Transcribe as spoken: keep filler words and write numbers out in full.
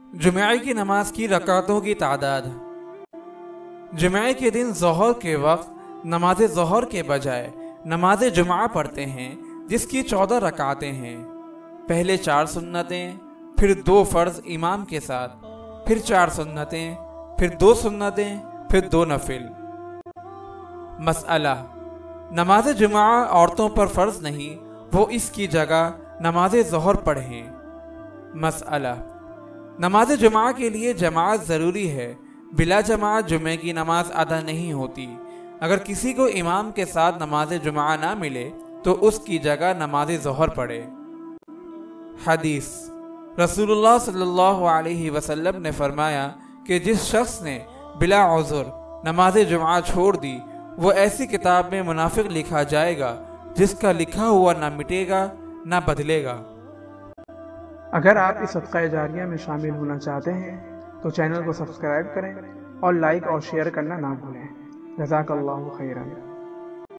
जुमे की नमाज की रकातों की तादाद। जुमे के दिन ज़ोहर के वक्त नमाज ज़ोहर के बजाय नमाज जुमा पढ़ते हैं, जिसकी चौदह रकातें हैं। पहले चार सुन्नतें, फिर दो फ़र्ज़ इमाम के साथ, फिर चार सुन्नतें, फिर दो सुन्नतें, फिर दो नफिल। मसअला: नमाज जुमा औरतों पर फ़र्ज़ नहीं, वो इसकी जगह नमाज ज़ोहर पढ़ें। मसअला: नमाज जुमा के लिए जमात ज़रूरी है, बिला जमात जुमे की नमाज अदा नहीं होती। अगर किसी को इमाम के साथ नमाज जुमा ना मिले तो उसकी जगह नमाज ज़ोहर पढ़े। हदीस: रसूलुल्लाह सल्लल्लाहु अलैहि वसल्लम ने फरमाया कि जिस शख्स ने बिला उज़्र नमाज जुमा छोड़ दी, वो ऐसी किताब में मुनाफिक लिखा जाएगा जिसका लिखा हुआ ना मिटेगा ना बदलेगा। अगर आप इस सदका जारिया में शामिल होना चाहते हैं तो चैनल को सब्सक्राइब करें और लाइक और शेयर करना ना भूलें। जज़ाकल्लाहु खैरन।